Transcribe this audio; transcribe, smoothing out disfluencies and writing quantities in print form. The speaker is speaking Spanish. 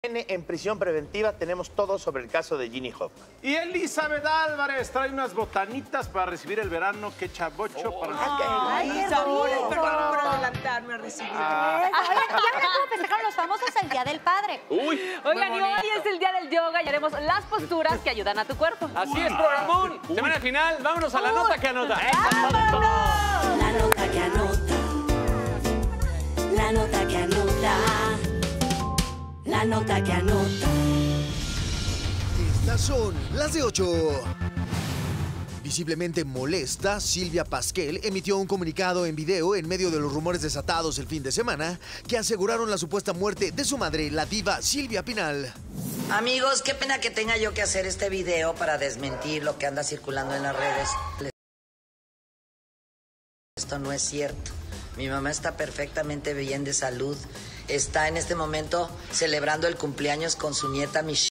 En prisión preventiva tenemos todo sobre el caso de Ginny Hoffman. Y Elizabeth Álvarez trae unas botanitas para recibir el verano. Qué chavocho para nosotros. Ay, sabores, perdón por adelantarme a recibir. Oigan, ya verán cómo festejaron los famosos el Día del Padre. Oigan, y hoy es el día del yoga y haremos las posturas que ayudan a tu cuerpo. Así es, programón. Semana final, vámonos a la nota que anota. La nota que anota. La nota que anota. La nota que anota. Estas son las de 8. Visiblemente molesta, Silvia Pasquel emitió un comunicado en video en medio de los rumores desatados el fin de semana que aseguraron la supuesta muerte de su madre, la diva Silvia Pinal. Amigos, qué pena que tenga yo que hacer este video para desmentir lo que anda circulando en las redes. Esto no es cierto. Mi mamá está perfectamente bien de salud. Está en este momento celebrando el cumpleaños con su nieta Michelle.